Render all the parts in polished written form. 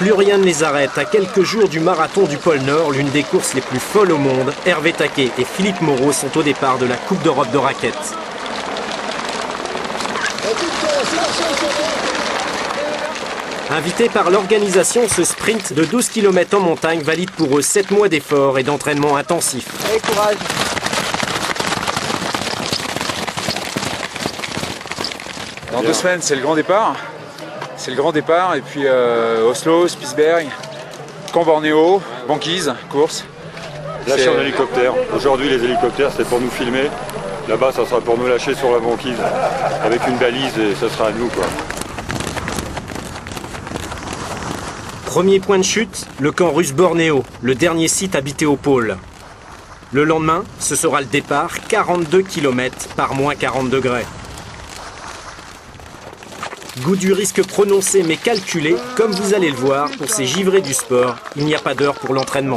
Plus rien ne les arrête. À quelques jours du marathon du pôle Nord, l'une des courses les plus folles au monde, Hervé Taquet et Philippe Moreau sont au départ de la Coupe d'Europe de raquettes. Invités par l'organisation, ce sprint de 12 km en montagne valide pour eux 7 mois d'efforts et d'entraînement intensif. Allez, courage! Dans 2 semaines, c'est le grand départ. C'est le grand départ. Et puis Oslo, Spitsberg, Camp Bornéo, banquise, course. Lâcher en hélicoptère. Aujourd'hui, les hélicoptères, c'est pour nous filmer. Là-bas, ça sera pour nous lâcher sur la banquise avec une balise et ça sera à nous, quoi. Premier point de chute, le camp russe Bornéo, le dernier site habité au pôle. Le lendemain, ce sera le départ, 42 km par moins 40 degrés. Goût du risque prononcé mais calculé, comme vous allez le voir, pour ces givrés du sport, il n'y a pas d'heure pour l'entraînement.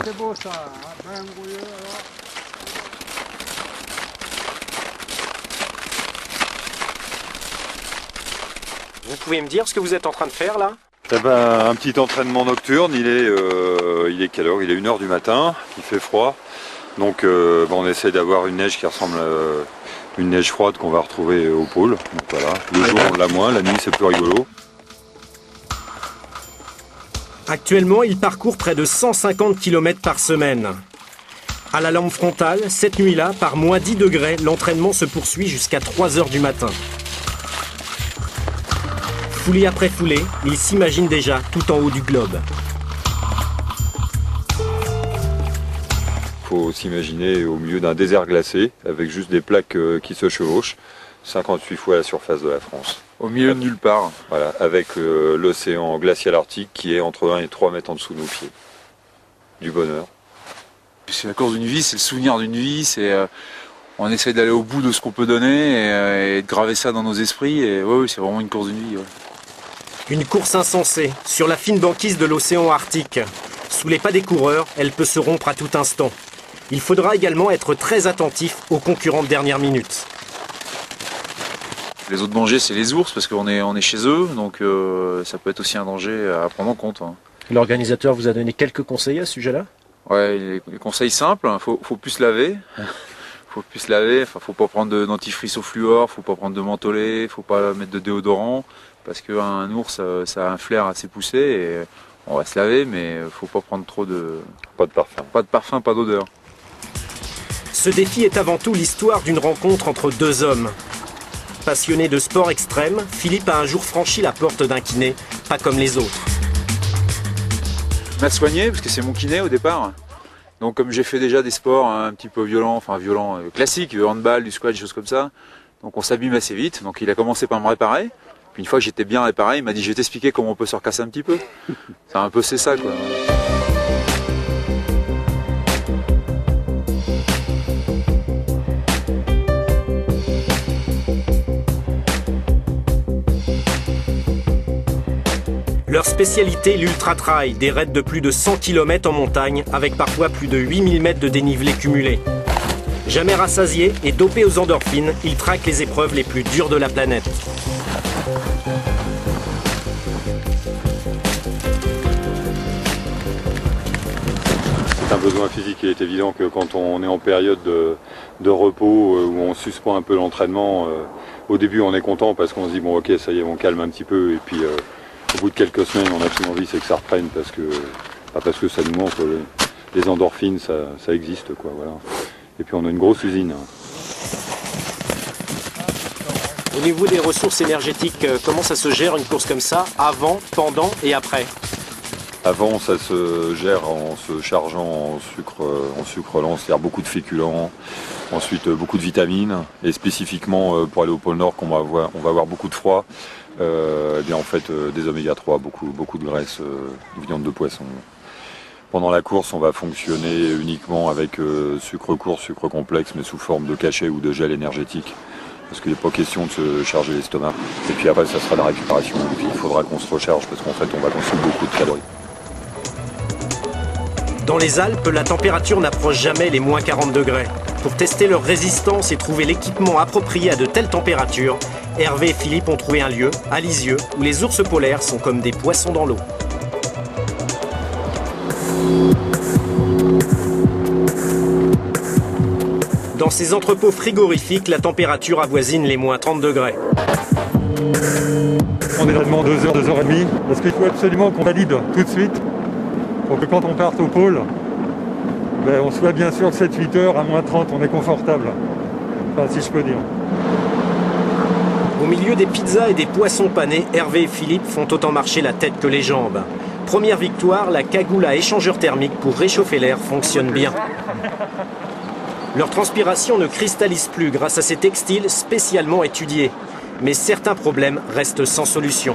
Vous pouvez me dire ce que vous êtes en train de faire là ? Eh ben, un petit entraînement nocturne, il est quelle heure? Il est 1 h du matin, il fait froid. Donc on essaie d'avoir une neige qui ressemble à une neige froide qu'on va retrouver au pôle. Donc voilà, le jour on l'a moins, la nuit c'est plus rigolo. Actuellement, il parcourt près de 150 km par semaine. À la lampe frontale, cette nuit-là, par moins 10 degrés, l'entraînement se poursuit jusqu'à 3 h du matin. Foulée après foulée, il s'imagine déjà tout en haut du globe. Il faut s'imaginer au milieu d'un désert glacé, avec juste des plaques qui se chevauchent, 58 fois la surface de la France. Au milieu de nulle part. Voilà, avec l'océan glacial arctique qui est entre 1 et 3 mètres en dessous de nos pieds. Du bonheur. C'est la course d'une vie, c'est le souvenir d'une vie, on essaie d'aller au bout de ce qu'on peut donner et de graver ça dans nos esprits. Et ouais, c'est vraiment une course d'une vie. Ouais. Une course insensée, sur la fine banquise de l'océan Arctique. Sous les pas des coureurs, elle peut se rompre à tout instant. Il faudra également être très attentif aux concurrents de dernière minute. Les autres dangers, c'est les ours, parce qu'on est chez eux, donc ça peut être aussi un danger à prendre en compte. L'organisateur vous a donné quelques conseils à ce sujet-là ? Ouais, les conseils simples, faut plus se laver. Faut plus se laver, faut pas prendre dentifrice au fluor, faut pas prendre de mentholatum, faut pas mettre de déodorant, parce qu'un ours, ça a un flair assez poussé et on va se laver, mais faut pas prendre trop de... Pas de parfum. Pas de parfum, pas d'odeur. Ce défi est avant tout l'histoire d'une rencontre entre 2 hommes. Passionné de sport extrême, Philippe a un jour franchi la porte d'un kiné, pas comme les autres. Il m'a soigné, parce que c'est mon kiné au départ. Donc comme j'ai fait déjà des sports un petit peu violents, classiques, du handball, du squat, des choses comme ça, donc on s'abîme assez vite. Donc il a commencé par me réparer. Puis une fois que j'étais bien réparé, il m'a dit je vais t'expliquer comment on peut se recasser un petit peu. C'est ça quoi. Leur spécialité, l'ultra-trail, des raids de plus de 100 km en montagne, avec parfois plus de 8000 mètres de dénivelé cumulé. Jamais rassasiés et dopés aux endorphines, ils traquent les épreuves les plus dures de la planète. C'est un besoin physique. Il est évident que quand on est en période de repos, où on suspend un peu l'entraînement, au début on est content parce qu'on se dit bon ok ça y est on calme un petit peu et puis au bout de quelques semaines on a plus envie c'est que ça reprenne parce que ça nous manque, les endorphines ça existe quoi, voilà. Et puis on a une grosse usine. Au niveau des ressources énergétiques, comment ça se gère une course comme ça, avant, pendant et après ? Avant, ça se gère en se chargeant en sucre lent, c'est-à-dire beaucoup de féculents, ensuite beaucoup de vitamines, et spécifiquement pour aller au pôle Nord, on va avoir beaucoup de froid, en fait des oméga 3, beaucoup de graisse, viande de poisson. Pendant la course, on va fonctionner uniquement avec sucre court, sucre complexe, mais sous forme de cachet ou de gel énergétique. Parce qu'il n'est pas question de se charger l'estomac. Et puis après, ça sera la récupération. Et puis il faudra qu'on se recharge parce qu'en fait, on va consommer beaucoup de calories. Dans les Alpes, la température n'approche jamais les moins 40 degrés. Pour tester leur résistance et trouver l'équipement approprié à de telles températures, Hervé et Philippe ont trouvé un lieu, à Lisieux, où les ours polaires sont comme des poissons dans l'eau. Dans ces entrepôts frigorifiques, la température avoisine les moins 30 degrés. On est là devant 2 heures, 2h30, parce qu'il faut absolument qu'on valide tout de suite pour que quand on parte au pôle, on soit bien sûr que 7-8 heures à moins 30, on est confortable. Enfin, si je peux dire. Au milieu des pizzas et des poissons panés, Hervé et Philippe font autant marcher la tête que les jambes. Première victoire, la cagoule à échangeur thermique pour réchauffer l'air fonctionne bien. Leur transpiration ne cristallise plus grâce à ces textiles spécialement étudiés. Mais certains problèmes restent sans solution.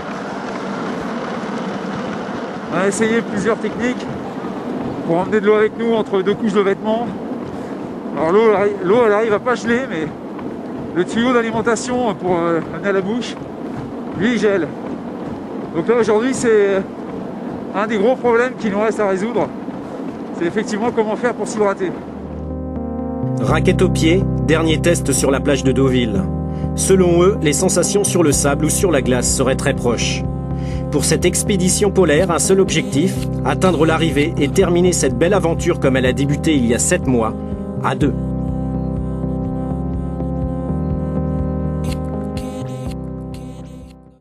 On a essayé plusieurs techniques pour emmener de l'eau avec nous entre 2 couches de vêtements. Alors l'eau elle arrive à pas geler, mais le tuyau d'alimentation pour amener à la bouche, lui il gèle. Donc là aujourd'hui c'est un des gros problèmes qui nous reste à résoudre. C'est effectivement comment faire pour s'hydrater. Raquette aux pieds, dernier test sur la plage de Deauville. Selon eux, les sensations sur le sable ou sur la glace seraient très proches. Pour cette expédition polaire, un seul objectif, atteindre l'arrivée et terminer cette belle aventure comme elle a débuté il y a 7 mois, à 2.